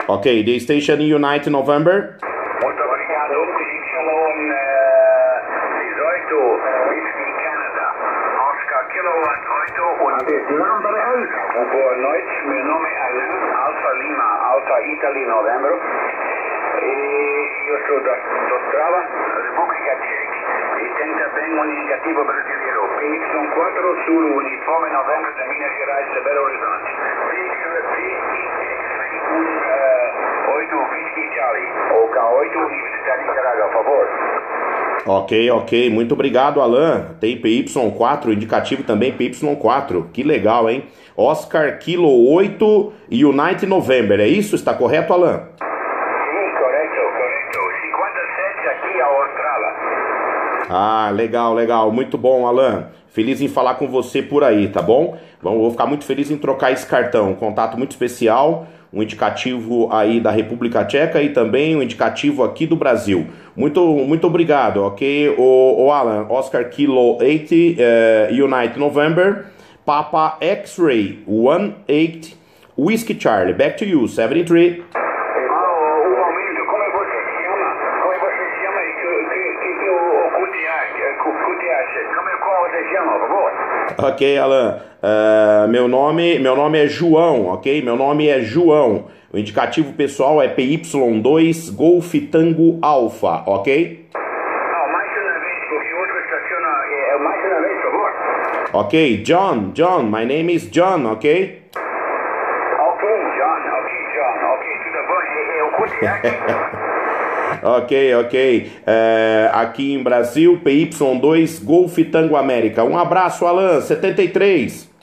Ok, the station United November. Muito obrigado. Kilo 18, Whisky Canada. Oscar Kilo 8, Number 8. Boa noite, meu nome é Alain, Alfa Lima, Alfa Italy, Novembro. Eu sou da Trava, República Tcheca. E tem também um indicativo brasileiro, PY4 Sul, Uniforme Novembro de Minas Gerais de Belo Horizonte. P8 Whisky Charlie, ou K8 Universidade de Nicarágua, por favor. Ok, muito obrigado, Alan. Tem PY4, indicativo também PY4. Que legal, hein? Oscar Kilo 8 United November, é isso? Está correto, Alan? Sim, correto. 57 aqui a Austrália. Ah, legal. Muito bom, Alan. Feliz em falar com você por aí, tá bom? Vou ficar muito feliz em trocar esse cartão. Um contato muito especial, um indicativo aí da República Tcheca e também um indicativo aqui do Brasil. Muito obrigado, ok? O Alan, Oscar Kilo 8, United November, Papa X-Ray 18, Whiskey Charlie. Back to you, 73. Ok, Alan. Meu nome é João, ok? Meu nome é João. O indicativo pessoal é PY2 Golf Tango Alpha, ok? Não, mais uma vez, porque outro estaciona. Mais uma vez, por favor. Ok, John. My name is John, ok? Ok, John. Ok, tudo bom? Eu curti Ok. Aqui em Brasil, PY2 Golf Tango América. Um abraço, Alan, 73.